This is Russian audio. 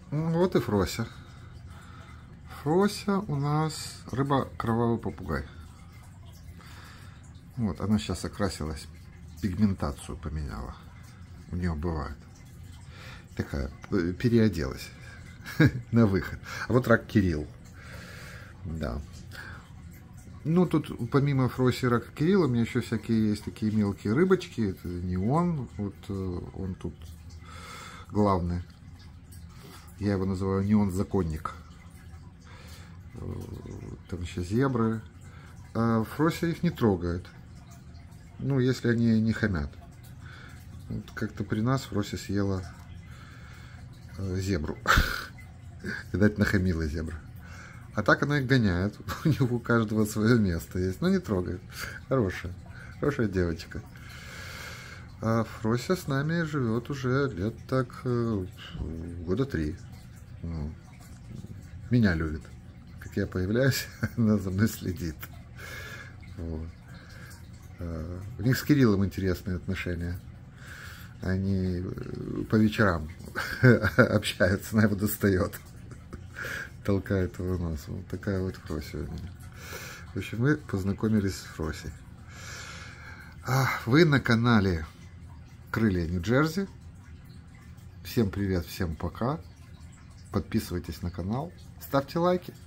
Вот и Фрося. Фрося у нас рыба кровавый попугай. Вот, она сейчас окрасилась, пигментацию поменяла. У нее бывает. Такая, переоделась на выход. А вот рак Кирилл. Да. Ну, тут помимо Фроси и рака Кирилла у меня еще всякие есть такие мелкие рыбочки. Это неон. Вот он тут главный. Я его называю неон-законник. Там еще зебры. А Фрося их не трогает. Ну, если они не хамят. Вот как-то при нас Фрося съела зебру. Видать, нахамила зебра. А так она их гоняет. У него у каждого свое место есть. Но не трогает. Хорошая. Хорошая девочка. А Фрося с нами живет уже лет так года 3. Ну, меня любит. Как я появляюсь, она за мной следит. Вот. У них с Кириллом интересные отношения. Они по вечерам общаются, она его достает. Толкает его нос. Вот такая вот Фрося у меня. В общем, мы познакомились с Фросей. Вы на канале Крылья Нью-Джерси. Всем привет, всем пока. Подписывайтесь на канал, ставьте лайки.